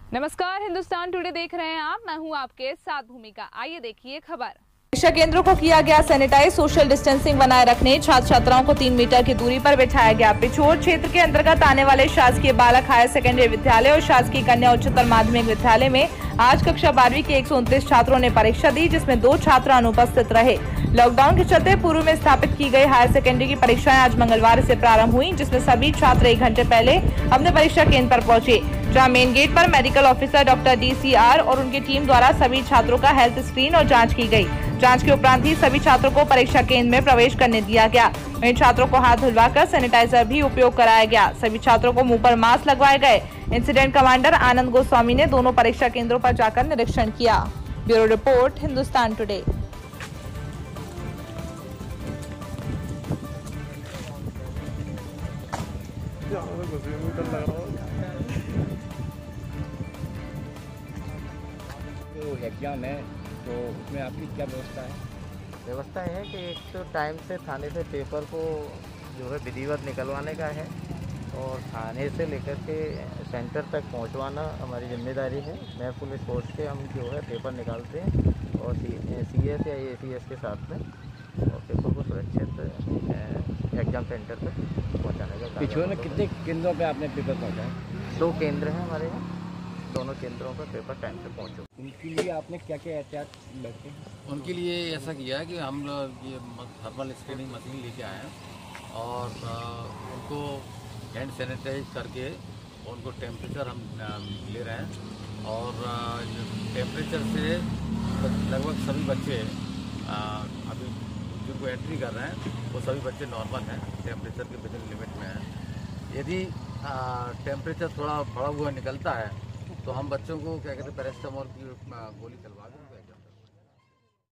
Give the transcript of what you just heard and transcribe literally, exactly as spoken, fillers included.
नमस्कार, हिंदुस्तान टुडे देख रहे हैं आप। मैं हूं आपके साथ भूमिका। आइए देखिए खबर। परीक्षा केंद्रों को किया गया सैनिटाइज, सोशल डिस्टेंसिंग बनाए रखने, छात्र छात्राओं को तीन मीटर की दूरी पर बिठाया गया। पिछोर क्षेत्र के अंतर्गत आने वाले शासकीय बालक हायर सेकेंडरी विद्यालय और शासकीय कन्या उच्चतर माध्यमिक विद्यालय में आज कक्षा बारहवीं के एक सौ उनतीस छात्रों ने परीक्षा दी, जिसमें दो छात्र अनुपस्थित रहे। लॉकडाउन के चलते पूर्व में स्थापित की गई हायर सेकेंडरी की परीक्षाएं आज मंगलवार से प्रारंभ हुई, जिसमें सभी छात्र एक घंटे पहले अपने परीक्षा केंद्र पर पहुंचे, जहां मेन गेट पर medical officer doctor D C R और उनकी टीम द्वारा सभी छात्रों का हेल्थ स्क्रीन और जांच की गई। जांच के उपरांत ही सभी छात्रों को परीक्षा केंद्र में प्रवेश करने दिया गया। वहीं छात्रों को हाथ धुलवाकर सैनिटाइजर भी उपयोग कराया गया। सभी छात्रों को मुंह पर मास्क लगवाए गए। इंसिडेंट कमांडर आनंद गोस्वामी ने दोनों परीक्षा केंद्रों पर जाकर निरीक्षण किया। Bureau report, Hindustan today. तो एग्ज़ाम है तो उसमें आपकी क्या व्यवस्था है? व्यवस्था है कि एक तो टाइम से थाने से पेपर को जो है विधिवत निकलवाने का है और थाने से लेकर के सेंटर तक पहुंचवाना हमारी जिम्मेदारी है। मैं पुलिस फोर्स के हम जो है पेपर निकालते हैं और सी एस या ए सी एस के साथ में और पेपर को सुरक्षित एग्ज़ाम सेंटर तक पहुंचाने का। पिछले में कितने केंद्रों पे आपने पेपर पहुंचाया? दो केंद्र हैं हमारे यहाँ, दोनों केंद्रों पर पेपर टाइम से पहुँचे। उनके लिए आपने क्या क्या एहतियात बरते? उनके लिए ऐसा किया है कि हम लोग ये थर्मल स्क्रीनिंग मशीन लेके आए हैं और आ, उनको हैंड सैनिटाइज करके उनको टेम्परेचर हम ले रहे हैं और टेम्परेचर से लगभग सभी बच्चे आ, अभी जिनको एंट्री कर रहे हैं वो सभी बच्चे नॉर्मल हैं, टेम्परेचर के विदिन लिमिट में हैं। यदि टेम्परेचर थोड़ा बढ़ा हुआ निकलता है तो हम बच्चों को क्या कहते हैं पैरासिटामोल की गोली चलवा दें।